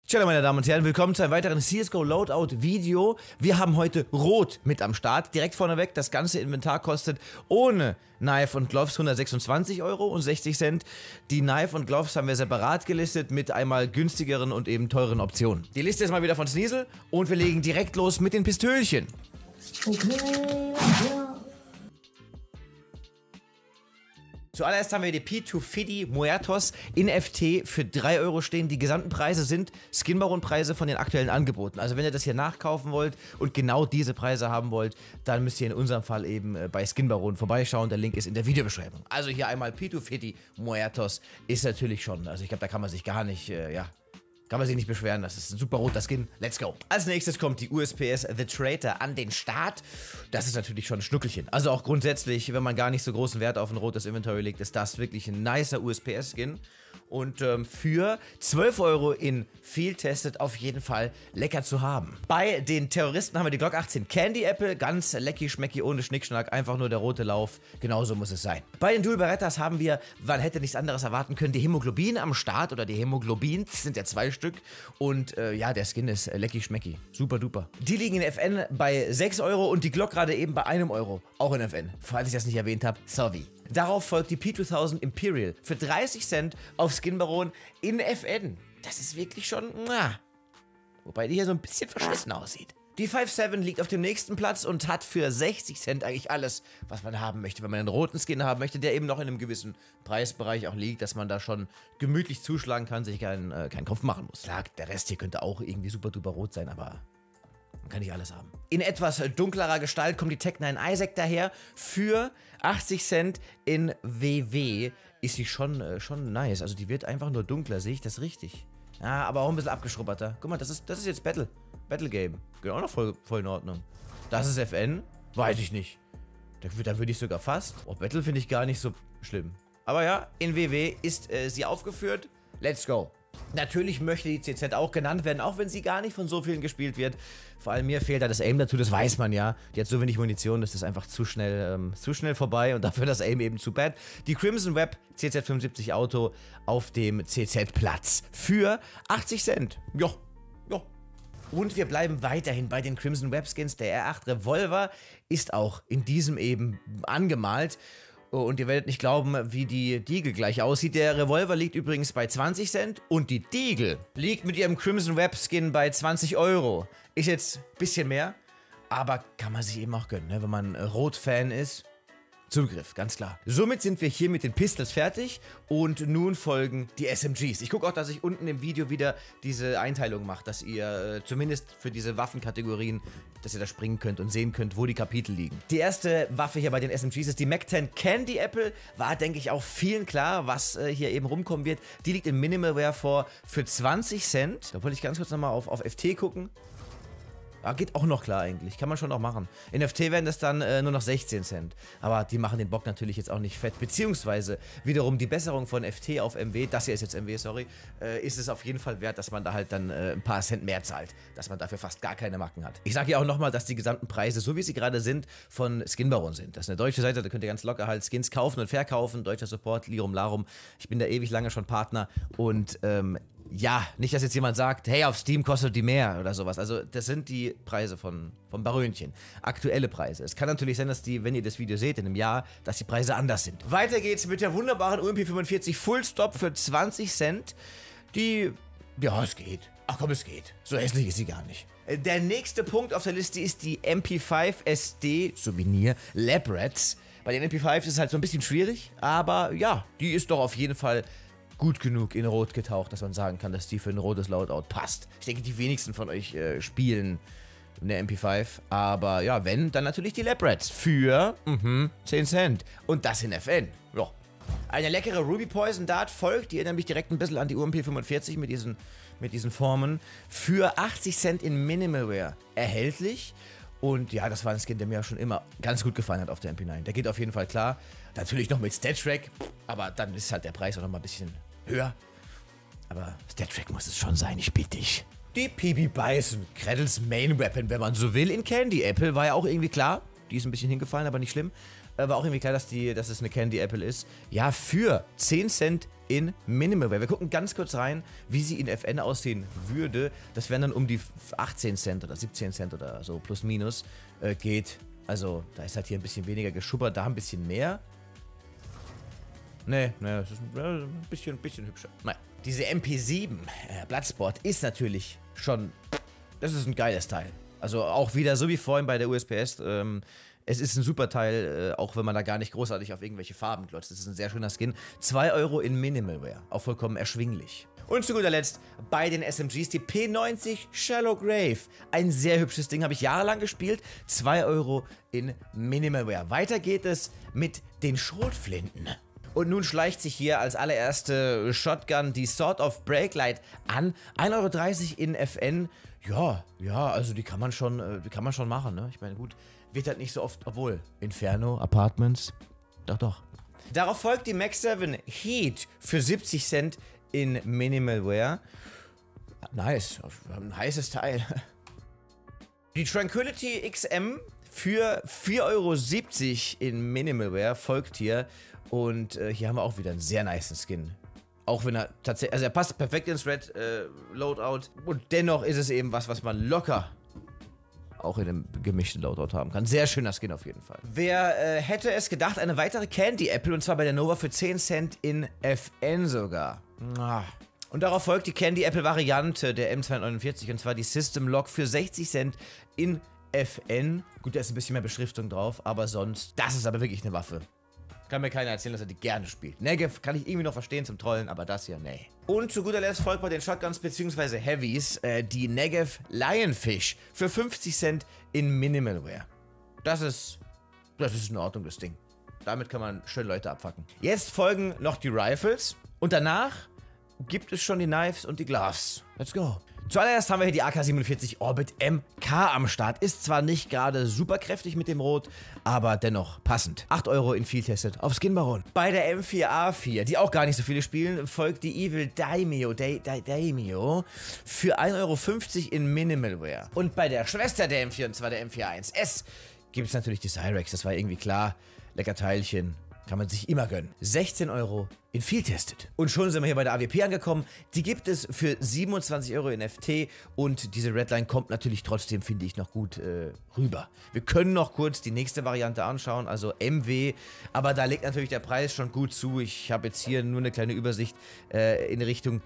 Hallo meine Damen und Herren, willkommen zu einem weiteren CSGO Loadout Video. Wir haben heute Rot mit am Start. Direkt vorneweg, das ganze Inventar kostet ohne Knife und Gloves 126,60 €. Die Knife und Gloves haben wir separat gelistet mit einmal günstigeren und eben teuren Optionen. Die Liste ist mal wieder von Sneasel und wir legen direkt los mit den Pistölchen. Okay, ja. Zuallererst haben wir die P250 Muertos in FT für 3 € stehen. Die gesamten Preise sind Skinbaron-Preise von den aktuellen Angeboten. Also wenn ihr das hier nachkaufen wollt und genau diese Preise haben wollt, dann müsst ihr in unserem Fall eben bei Skinbaron vorbeischauen. Der Link ist in der Videobeschreibung. Also hier einmal P250 Muertos ist natürlich schon, also ich glaube, da kann man sich gar nicht, kann man sich nicht beschweren, das ist ein super roter Skin. Let's go. Als nächstes kommt die USPS The Traitor an den Start. Das ist natürlich schon ein Schnuckelchen. Also auch grundsätzlich, wenn man gar nicht so großen Wert auf ein rotes Inventory legt, ist das wirklich ein nicer USPS-Skin. Und für 12 € in Field Tested auf jeden Fall lecker zu haben. Bei den Terroristen haben wir die Glock 18 Candy Apple. Ganz lecky schmecki, ohne Schnickschnack. Einfach nur der rote Lauf. Genauso muss es sein. Bei den Dual Berettas haben wir, man hätte nichts anderes erwarten können, die Hämoglobin am Start. Oder die Hämoglobins sind ja 2 Stück. Und ja, der Skin ist lecky schmecki. Super duper. Die liegen in FN bei 6 € und die Glock gerade eben bei 1 €. Auch in FN. Falls ich das nicht erwähnt habe, sorry. Darauf folgt die P2000 Imperial für 30 Cent auf Skinbaron in FN. Das ist wirklich schon, wobei die hier so ein bisschen verschlissen aussieht. Die 5.7 liegt auf dem nächsten Platz und hat für 60 Cent eigentlich alles, was man haben möchte. Wenn man einen roten Skin haben möchte, der eben noch in einem gewissen Preisbereich auch liegt, dass man da schon gemütlich zuschlagen kann, sich keinen Kopf machen muss. Klar, der Rest hier könnte auch irgendwie super duper rot sein, aber man kann nicht alles haben. In etwas dunklerer Gestalt kommt die Tech-9 Isaac daher. Für 80 Cent in WW ist sie schon nice. Also die wird einfach nur dunkler, sehe ich das richtig? Ja, aber auch ein bisschen abgeschrubberter. Guck mal, das ist jetzt Battle Game. Geht auch noch voll in Ordnung. Das ist FN? Weiß ich nicht. Da würde ich sogar fast. Oh, Battle finde ich gar nicht so schlimm. Aber ja, in WW ist sie aufgeführt. Let's go. Natürlich möchte die CZ auch genannt werden, auch wenn sie gar nicht von so vielen gespielt wird. Vor allem mir fehlt da das Aim dazu, das weiß man ja. Die hat so wenig Munition, das ist einfach zu schnell vorbei und dafür das Aim eben zu bad. Die Crimson Web CZ75 Auto auf dem CZ-Platz für 80 Cent. Jo. Und wir bleiben weiterhin bei den Crimson Web Skins. Der R8 Revolver ist auch in diesem eben angemalt. Und ihr werdet nicht glauben, wie die Deagle gleich aussieht. Der Revolver liegt übrigens bei 20 Cent und die Deagle liegt mit ihrem Crimson Web Skin bei 20 €. Ist jetzt ein bisschen mehr, aber kann man sich eben auch gönnen, ne? Wenn man Rot-Fan ist. Zugriff, ganz klar. Somit sind wir hier mit den Pistols fertig und nun folgen die SMGs. Ich gucke auch, dass ich unten im Video wieder diese Einteilung mache, dass ihr zumindest für diese Waffenkategorien, dass ihr da springen könnt und sehen könnt, wo die Kapitel liegen. Die erste Waffe hier bei den SMGs ist die MAC-10 Candy Apple. War, denke ich, auch vielen klar, was hier eben rumkommen wird. Die liegt im Minimalware vor für 20 Cent. Da wollte ich ganz kurz nochmal auf FT gucken. Ja, geht auch noch klar eigentlich, kann man schon noch machen. In FT werden das dann nur noch 16 Cent. Aber die machen den Bock natürlich jetzt auch nicht fett. Beziehungsweise wiederum die Besserung von FT auf MW, das hier ist jetzt MW, sorry, ist es auf jeden Fall wert, dass man da halt dann ein paar Cent mehr zahlt. Dass man dafür fast gar keine Macken hat. Ich sage ja auch nochmal, dass die gesamten Preise, so wie sie gerade sind, von Skinbaron sind. Das ist eine deutsche Seite, da könnt ihr ganz locker halt Skins kaufen und verkaufen. Deutscher Support, Lirum Larum. Ich bin da ewig lange schon Partner und ja, nicht, dass jetzt jemand sagt, hey, auf Steam kostet die mehr oder sowas. Also das sind die Preise von Barönchen. Aktuelle Preise. Es kann natürlich sein, dass die, wenn ihr das Video seht in einem Jahr, dass die Preise anders sind. Weiter geht's mit der wunderbaren UMP45 Full Stop für 20 Cent. Die, ja, es geht. Ach komm, es geht. So hässlich ist sie gar nicht. Der nächste Punkt auf der Liste ist die MP5 SD Souvenir Lab Rats. Bei den MP5 ist es halt so ein bisschen schwierig, aber ja, die ist doch auf jeden Fall gut genug in Rot getaucht, dass man sagen kann, dass die für ein rotes Loadout passt. Ich denke, die wenigsten von euch spielen eine MP5, aber ja, wenn, dann natürlich die Lab Rats für 10 Cent. Und das in FN. Ja. Eine leckere Ruby Poison Dart folgt, die erinnert mich direkt ein bisschen an die UMP45 mit diesen Formen. Für 80 Cent in Minimalware erhältlich. Und ja, das war ein Skin, der mir auch schon immer ganz gut gefallen hat auf der MP9. Der geht auf jeden Fall klar. Natürlich noch mit Stat-Track, aber dann ist halt der Preis auch noch mal ein bisschen höher. Aber Stat-Track muss es schon sein, ich bitte dich. Die PB Bison, Kreddles Main Weapon, wenn man so will, in Candy Apple, war ja auch irgendwie klar. Die ist ein bisschen hingefallen, aber nicht schlimm. War auch irgendwie klar, dass es eine Candy Apple ist. Ja, für 10 Cent in Minimalware. Wir gucken ganz kurz rein, wie sie in FN aussehen würde. Das wären dann um die 18 Cent oder 17 Cent oder so, plus minus, geht. Also, da ist halt hier ein bisschen weniger geschubbert, da ein bisschen mehr. Nee, das ist ein bisschen hübscher. Naja. Diese MP7 Bloodsport ist natürlich schon, das ist ein geiles Teil. Also auch wieder so wie vorhin bei der USPS, es ist ein super Teil, auch wenn man da gar nicht großartig auf irgendwelche Farben glotzt. Das ist ein sehr schöner Skin. 2 Euro in Minimalware, auch vollkommen erschwinglich. Und zu guter Letzt bei den SMGs die P90 Shallow Grave. Ein sehr hübsches Ding, habe ich jahrelang gespielt. 2 Euro in Minimalware. Weiter geht es mit den Schrotflinten. Und nun schleicht sich hier als allererste Shotgun die Sword of Breaklight an. 1,30 Euro in FN. Ja, also die kann man schon machen, ne? Ich meine, gut, wird halt nicht so oft, obwohl, Inferno, Apartments, doch. Darauf folgt die Max 7 Heat für 70 Cent in Minimalware. Nice, ein heißes Teil. Die Tranquility XM für 4,70 Euro in Minimalware folgt hier. Und hier haben wir auch wieder einen sehr nicen Skin. Auch wenn er tatsächlich, also er passt perfekt ins Red Loadout. Und dennoch ist es eben was man locker auch in einem gemischten Loadout haben kann. Sehr schöner Skin auf jeden Fall. Wer hätte es gedacht, eine weitere Candy Apple, und zwar bei der Nova für 10 Cent in FN sogar. Und darauf folgt die Candy Apple Variante der M249, und zwar die System Lock für 60 Cent in FN. Gut, da ist ein bisschen mehr Beschriftung drauf, aber sonst, das ist aber wirklich eine Waffe. Kann mir keiner erzählen, dass er die gerne spielt. Negev kann ich irgendwie noch verstehen zum Trollen, aber das hier, nee. Und zu guter Letzt folgt bei den Shotguns bzw. Heavies die Negev Lionfish für 50 Cent in Minimalware. Das ist in Ordnung, das Ding. Damit kann man schön Leute abfacken. Jetzt folgen noch die Rifles und danach gibt es schon die Knives und die Gloves. Let's go. Zuallererst haben wir hier die AK-47 Orbit MK am Start. Ist zwar nicht gerade super kräftig mit dem Rot, aber dennoch passend. 8 Euro in Field Tested auf Skin Baron. Bei der M4A4, die auch gar nicht so viele spielen, folgt die Evil Daimyo für 1,50 Euro in Minimalware. Und bei der Schwester der M4, und zwar der M41S, gibt es natürlich die Cyrex. Das war irgendwie klar. Lecker Teilchen. Kann man sich immer gönnen. 16 Euro in Field Tested. Und schon sind wir hier bei der AWP angekommen. Die gibt es für 27 Euro in FT. Und diese Redline kommt natürlich trotzdem, finde ich, noch gut rüber. Wir können noch kurz die nächste Variante anschauen, also MW. Aber da legt natürlich der Preis schon gut zu. Ich habe jetzt hier nur eine kleine Übersicht in Richtung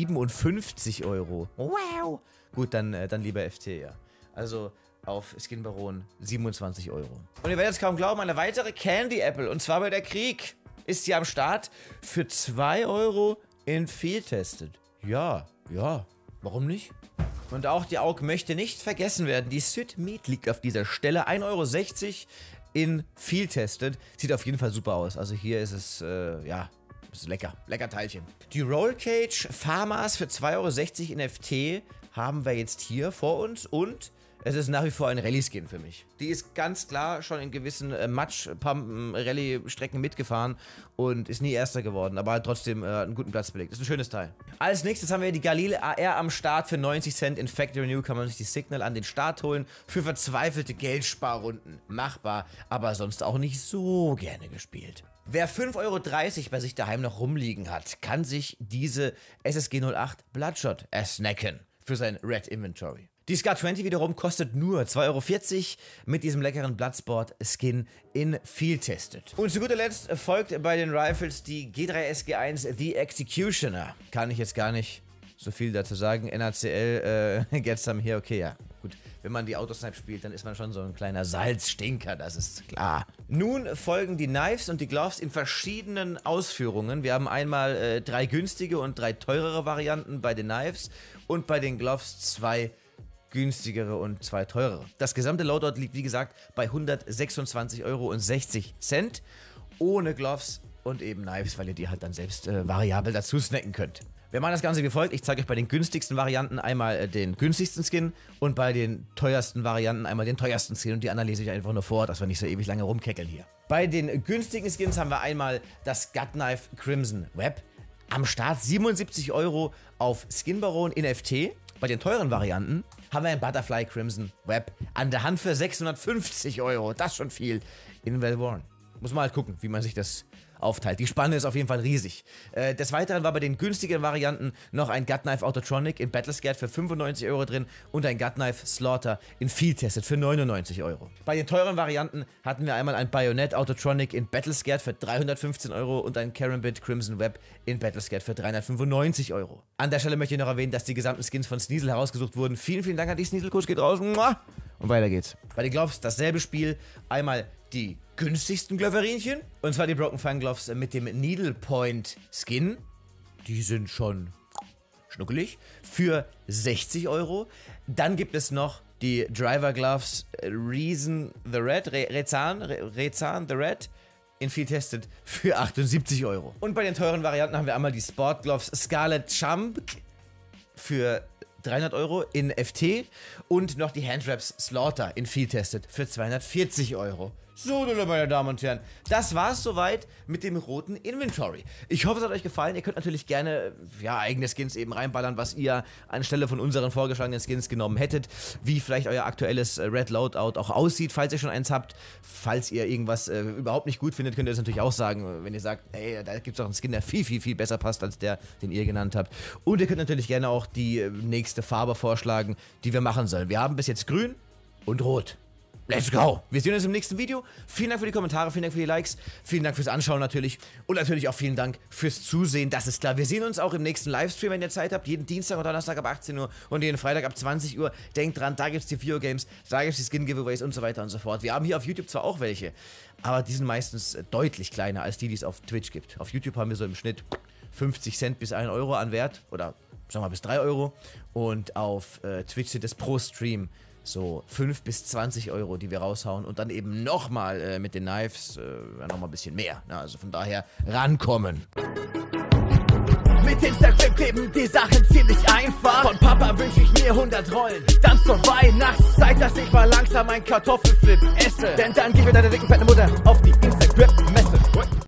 57 Euro. Wow. Gut, dann lieber FT, ja. Also auf Skin Baron 27 Euro. Und ihr werdet es kaum glauben, eine weitere Candy Apple, und zwar bei der Krieg, ist sie am Start für 2 Euro in Field Tested. Ja, warum nicht? Und auch die AUG möchte nicht vergessen werden. Die Syd Meat liegt auf dieser Stelle. 1,60 Euro in Field Tested. Sieht auf jeden Fall super aus. Also hier ist es, ist lecker. Lecker Teilchen. Die Roll Cage Farmers für 2,60 Euro in FT haben wir jetzt hier vor uns, und es ist nach wie vor ein Rallye-Skin für mich. Die ist ganz klar schon in gewissen Matsch-Pumpen-Rallye-Strecken mitgefahren und ist nie Erster geworden, aber hat trotzdem einen guten Platz belegt. Ist ein schönes Teil. Als nächstes haben wir die Galil AR am Start für 90 Cent. In Factory New kann man sich die Signal an den Start holen. Für verzweifelte Geldsparrunden. Machbar, aber sonst auch nicht so gerne gespielt. Wer 5,30 Euro bei sich daheim noch rumliegen hat, kann sich diese SSG 08 Bloodshot ersnacken für sein Red Inventory. Die Scar 20 wiederum kostet nur 2,40 Euro mit diesem leckeren Bloodsport-Skin in Field Tested. Und zu guter Letzt folgt bei den Rifles die G3SG1 The Executioner. Kann ich jetzt gar nicht so viel dazu sagen. NACL, get some here, okay, ja. Gut, wenn man die Autosnipe spielt, dann ist man schon so ein kleiner Salzstinker, das ist klar. Nun folgen die Knives und die Gloves in verschiedenen Ausführungen. Wir haben einmal 3 günstige und 3 teurere Varianten bei den Knives und bei den Gloves 2 günstigere und 2 teurere. Das gesamte Loadout liegt, wie gesagt, bei 126,60 Euro ohne Gloves und eben Knives, weil ihr die halt dann selbst variabel dazu snacken könnt. Wir machen das Ganze wie folgt. Ich zeige euch bei den günstigsten Varianten einmal den günstigsten Skin und bei den teuersten Varianten einmal den teuersten Skin, und die anderen lese ich einfach nur vor, dass wir nicht so ewig lange rumkeckeln hier. Bei den günstigen Skins haben wir einmal das Gutknife Crimson Web. Am Start 77 Euro auf Skin Baron in FT. Bei den teuren Varianten haben wir ein Butterfly Crimson Web an der Hand für 650 Euro. Das ist schon viel in Well Worn. Muss man halt gucken, wie man sich das aufteilt. Die Spanne ist auf jeden Fall riesig. Des Weiteren war bei den günstigen Varianten noch ein Gutknife Autotronic in Battlescat für 95 € drin und ein Gutknife Slaughter in Field Tested für 99 €. Bei den teuren Varianten hatten wir einmal ein Bayonet Autotronic in Battlescat für 315 € und ein Karambit Crimson Web in Battlescat für 395 €. An der Stelle möchte ich noch erwähnen, dass die gesamten Skins von Sneasel herausgesucht wurden. Vielen, vielen Dank an die Sneasel-Kuss, geht raus. Und weiter geht's. Bei den Gloves dasselbe Spiel. Einmal die günstigsten Glöverinchen. Und zwar die Broken Fang Gloves mit dem Needle Point Skin. Die sind schon schnuckelig. Für 60 €. Dann gibt es noch die Driver Gloves Rezan the Red in Field Tested für 78 €. Und bei den teuren Varianten haben wir einmal die Sport Gloves Scarlet Champ für 300 € in FT und noch die Handwraps Slaughter in Field Tested für 240 €. So, meine Damen und Herren, das war's soweit mit dem roten Inventory. Ich hoffe, es hat euch gefallen. Ihr könnt natürlich gerne, ja, eigene Skins eben reinballern, was ihr anstelle von unseren vorgeschlagenen Skins genommen hättet. Wie vielleicht euer aktuelles Red Loadout auch aussieht, falls ihr schon eins habt. Falls ihr irgendwas überhaupt nicht gut findet, könnt ihr das natürlich auch sagen, wenn ihr sagt, ey, da gibt's auch einen Skin, der viel, viel, viel besser passt als der, den ihr genannt habt. Und ihr könnt natürlich gerne auch die nächste Farbe vorschlagen, die wir machen sollen. Wir haben bis jetzt grün und rot. Let's go! Wir sehen uns im nächsten Video. Vielen Dank für die Kommentare, vielen Dank für die Likes, vielen Dank fürs Anschauen natürlich und natürlich auch vielen Dank fürs Zusehen, das ist klar. Wir sehen uns auch im nächsten Livestream, wenn ihr Zeit habt, jeden Dienstag und Donnerstag ab 18 Uhr und jeden Freitag ab 20 Uhr. Denkt dran, da gibt's die Videogames, da gibt's die Skin-Giveaways und so weiter und so fort. Wir haben hier auf YouTube zwar auch welche, aber die sind meistens deutlich kleiner als die es auf Twitch gibt. Auf YouTube haben wir so im Schnitt 50 Cent bis 1 € an Wert oder sagen wir mal bis 3 € und auf Twitch sind es pro Stream so 5 bis 20 €, die wir raushauen und dann eben nochmal mit den Knives nochmal ein bisschen mehr. Na, also von daher rankommen. Mit Instagram kleben die Sachen ziemlich einfach. Von Papa wünsch ich mir 100 Rollen. Dann zur Weihnachtszeit, dass ich mal langsam ein Kartoffelflip esse. Denn dann gibt mir deine dicken fette Mutter auf die